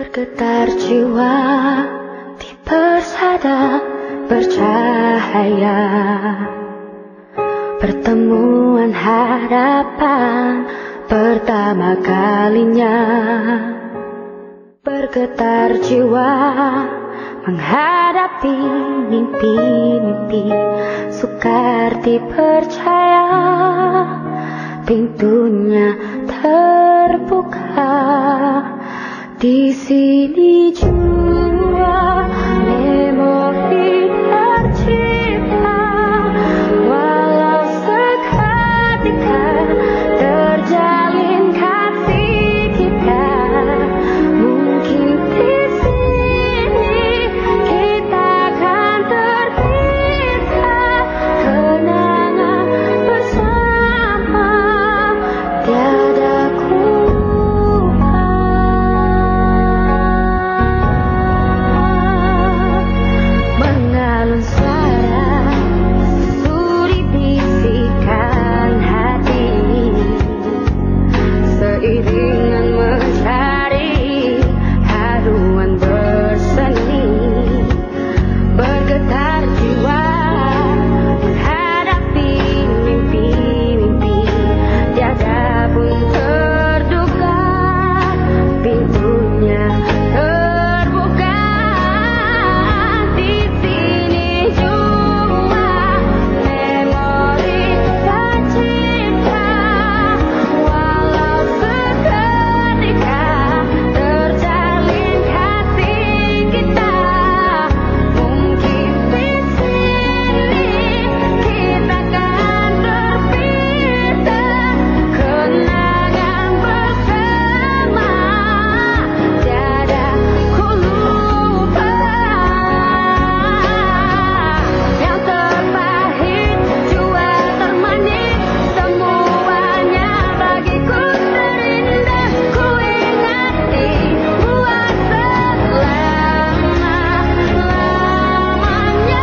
Bergetar jiwa di persada bercahaya, pertemuan harapan pertama kalinya. Bergetar jiwa menghadapi mimpi-mimpi, sukar dipercaya pintunya terbuka. Di sini jua memori tercipta, walau seketika terjalin kasih kita. Mungkin di sini kita akan terpisah, kenangan bersama tiada ku. Seiringan mencari haruan berseni, bergetar jiwa menghadapi mimpi-mimpi, tiada pun terduga pintunya terbuka. Di sini jua memori tercipta, walau seketika terjalin kasih kita. Mungkin di sini kita akan terpisah, kenangan bersama tiada ku lupa. Yang terpahit jua termanis, semuanya bagiku terindah. Ku ingati buat selama-lamanya.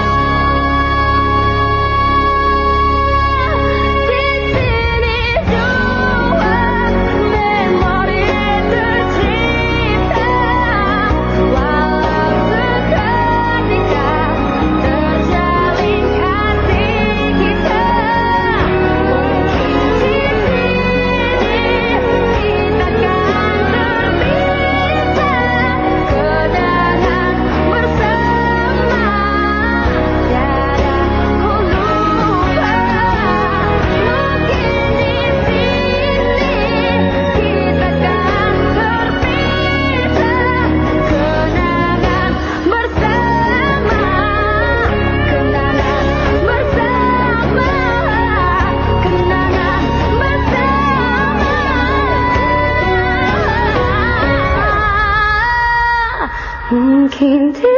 Di sini jua memori tercipta, walau seketika terjalin kasih kita. Mungkin di sini kita akan terpisah, kenangan bersama tiada ku lupa. Mungkin di sini kita akan terpisah, kenangan bersama, kenangan bersama, kenangan bersama. Mungkin